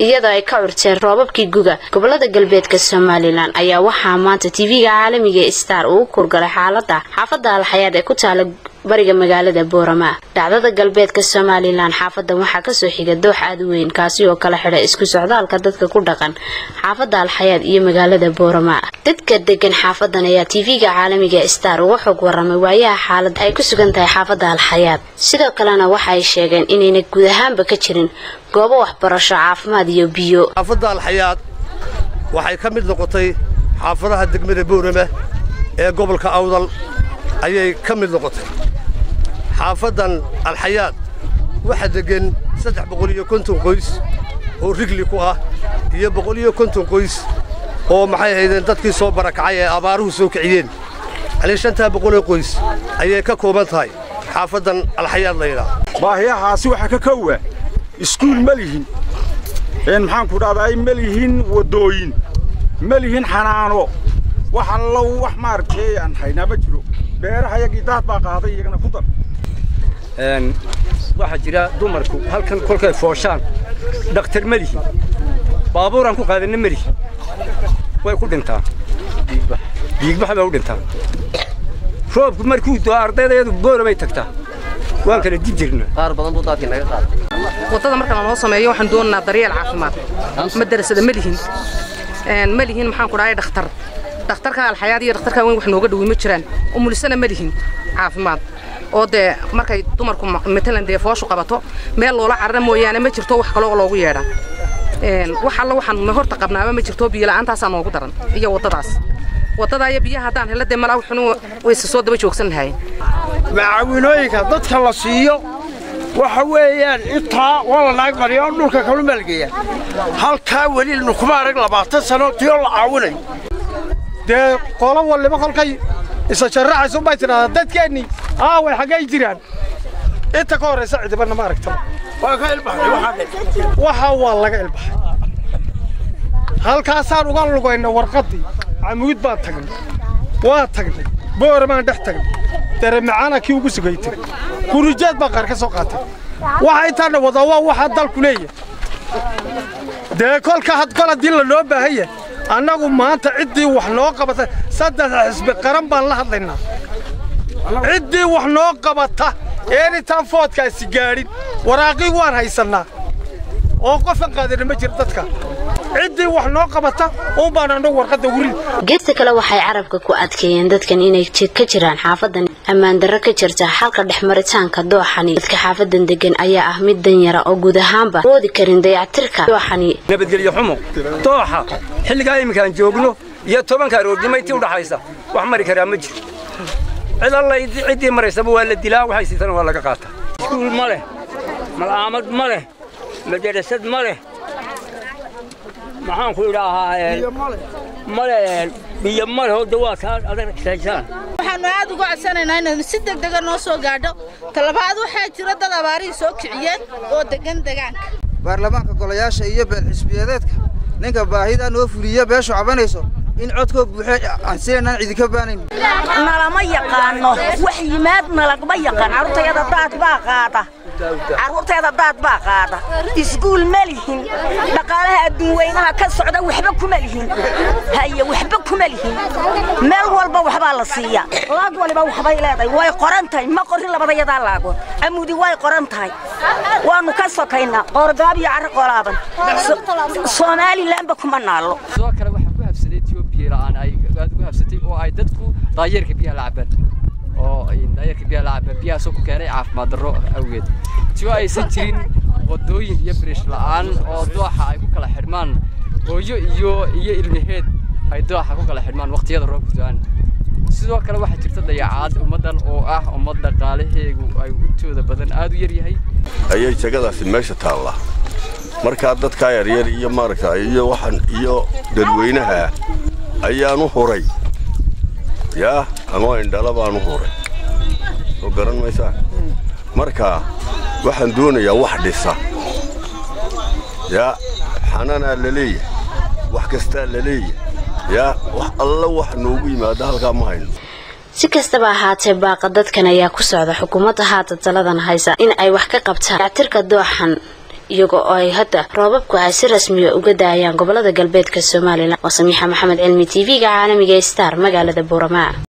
iyadoo ay ka urteen roobabkii guga gobolada galbeedka Soomaaliland ayaa waxaa maanta TV-ga caalamiga Star uu kurgalay xaaladda xaafadda Al-Xayaad ee ku taala bariga magaalada Boorama. Dhacdada galbeedka Soomaaliland xaafadan waxaa ka soo xigay doox aad u weyn kaasi oo kala xidhay isku socdaalka dadka ku dhaqan xaafadda Al-Xayaad iyo magaalada Boorama. Dadka degan xaafadan ayaa TV-ga caalamiga Star uga xog waramay waayaha xaalad ay ku sugan tahay xaafadda Al-Xayaad. Sidoo kalena waxay sheegeen inayna guud ahaanba ka jirin goobo waxbarasho caafimaad iyo biyo. xaafadda Al-Xayaad waxay ka mid noqotay xaafadaha degmada Boorama ee gobolka Awdal ayay ka mid noqotay. xaafadan Al-Xayaad waxa degan 350 qoys oo rigli ku ah iyo 150 qoys oo maxay ahaydeen dadkii soo barakacay ee abaaruhu soo kiciyeen. 500 qoys ayay ka kooban tahay xaafadan Al-Xayaad leeyahay. baahiyahaasi waxa ka koowa iskuul malihin maxaan ku dhahday malihin wadooyin malihin xanaano waxa la wax maartay aan hayna ma jiro beeraha yagii daad baa qaaday iyagana ku dar waxa jira dumarku halkan kolkay fooshaan dhaqtar malihin baabuuran ku qaadanna malihin way ku dhintaan dhiigbax baa u dhintaan roobku markuu doo ardaydeedu Boorama tagtaa waan kala dib jirnaa qaar badan buu daadkii naga qaaday wadada marka la noo sameeyo waxaan doonaa daryeel caafimaad madrasada malihin maxaan ku dhahay dhakhtarka Al-Xayaad iyo dhakhtarka weyn wax nooga dhawi ma jiraan umulisana malihin caafimaad oo de markay dumarku matalan de fooshu qabato meel loola carra mooyaane ma jirto wax kale oo loogu yeedha waxa la waxaan ma horta qabnaaba ma jirto biyo la'aantaas aan ugu daran iyo wadada ay biyaha hadaan helade malaw xunu way soo daba joogsan lahayn macaawinooyinka dadka la siiyo waxa weeyaan intaa wala naag mariyo dhulka kala malgeeya halka wali kuma arag 20 sano tiyo la caawinay de qolo waliba kolkay isa sharraacayso bay tiraahdaa dadkeeni way xagay jiraan inta ka horeysa cidibana ma aragto waa ka ilbaxay waxa laga ilbaxay halkaasaan uga lugayna warqadii amuud baa tagnay Boorama dhex tagnay daremacana kii ugu sugaytay kurujeed baa qaar ka soo qaatay waxa intaana wada waxa dalku leeyahay de kolka had kala dil loo baahay annagu maanta cidii wax noo qabata saddex xisbi qaran baan la hadlaynaa cidii wax noo qabata tan foodkaasi gaarin waraaqi waan haysanaa oo qofan qaadan ma jiro dadka cidii wax noo qabata oo baan anagu warqada urin geesta kale waxay carabka ku adkeeyeen dadkan inay ka jiraan xaafadan amaan darro ka jirta halka dhexmaritaanka dooxani dadka xaafadan degan ayaa ah mid dan yara oo guud ahaanba roodi karin dayactirka dooxani nabadgelyo xumo dooxa xilliga imkaan joogno iyo 10 kaaroodimayti u dhaxaysa wax mari kara ma jiro cidii maraysa waa la dilaa waxay siisan waa laga qaataa iskuul ma leh malaamad ma leh madrasad ma leh maxaan ku idhaahaa male biyo male oo dawaadka adag taajaan waxaan aad uga codsanaynaa in si degdeg ah noo soo gaadho talabaad waxa jira dad abaari soo kiciyeen oo deegaanka baarlamaanka golayaasha iyo beel xisbiyadeedka ninka baahida noo fuliya beesho cabanayso in codko buuxay aanseenan cid ka baanin nalama yaqaano wax yimaadna lagma yaqaan carruurtayda daad baa qaada iskuul malihin dhaqaalaha adduunweynaha ka socda waxba kuma lihin meel walba waxba la siiya laag waliba waxbay leedahay way qorantahay ma qorin labadayada laago amudi way qorantahay waanu ka sokaynaa qorgaab iyo carro qolaaban Soomaaliland ba kuma naalo oo ay dadku daayirka biyaha la cabaan biyaha soo ku keenay caafimaad darro awgeed si ay jirin wadooyin iyo bariish la'aan oo dooxa ay ku kala xirmaan hooyo iyo ilmaheed ay dooxa ku kala xirmaan waqtiyada roobka da'an sidoo kale waxa jirta dayacaad ummadan oo ah ummad dhaqaalaheegu ay u tooda badan aad u yar yahay ayay jagadaasi meesha taala marka dadka yaryar iyo markaa iyo waxan iyo dadweynaha ayaanu horay ama indhala baanu horay oo garan maysaa marka waxaan doonayaa wax dhisa xanana la leeyahay wax kasta la leeyahay wax alla wax noogu yimaado halka ma hayno si kastaba ahaatee baaqa dadkan ayaa ku socda xukuumadda haata taladan haysa in ay wax ka qabtaan dayactirka dooxan iyagoo ay hadda roobabku ay si rasmi ah uga daayaan gobolada galbeedka Soomaaliland. Waa Samiixa Maxamed Cilmi TV-ga caalamiga Star magaalada Boorama.